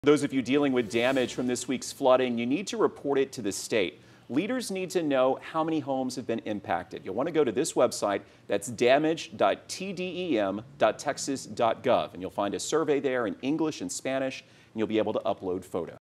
Those of you dealing with damage from this week's flooding, you need to report it to the state. Leaders need to know how many homes have been impacted. You'll want to go to this website. That's damage.tdem.texas.gov, and you'll find a survey there in English and Spanish, and you'll be able to upload photos.